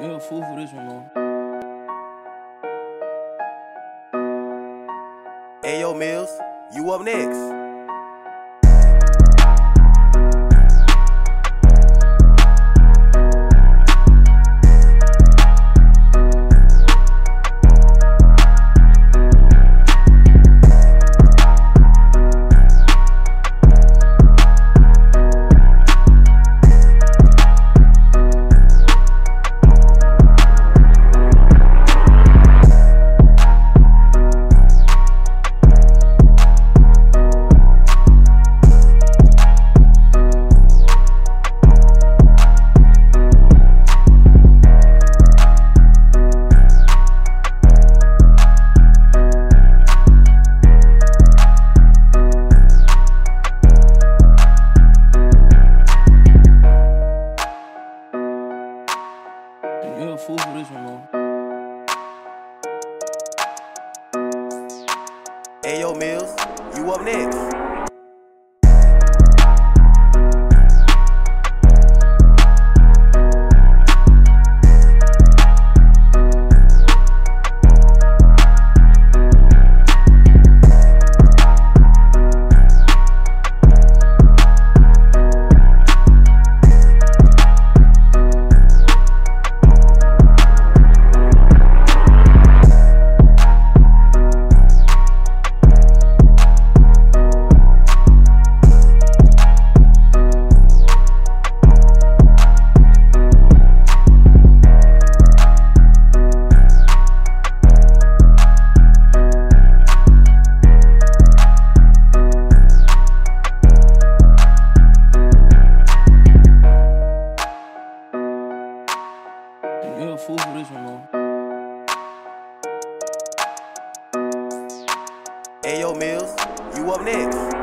You're a fool for this one, though. Hey, yo, Mills, you up next. You're a fool for this one, though. Hey, yo, Mills, you up next. You're a fool for this one, though. Hey, yo, Mills, you up next.